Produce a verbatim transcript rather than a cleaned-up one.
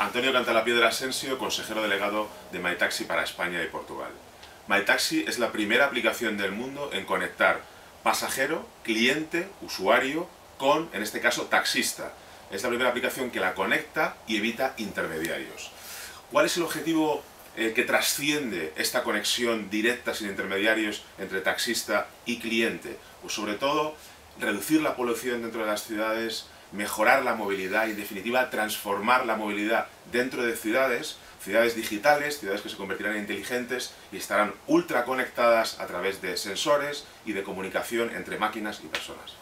Antonio Cantalapiedra Asensio, consejero delegado de MyTaxi para España y Portugal. MyTaxi es la primera aplicación del mundo en conectar pasajero, cliente, usuario con, en este caso, taxista. Es la primera aplicación que la conecta y evita intermediarios. ¿Cuál es el objetivo eh, que trasciende esta conexión directa sin intermediarios entre taxista y cliente? Pues sobre todo reducir la polución dentro de las ciudades, mejorar la movilidad y, en definitiva, transformar la movilidad dentro de ciudades, ciudades digitales, ciudades que se convertirán en inteligentes y estarán ultra conectadas a través de sensores y de comunicación entre máquinas y personas.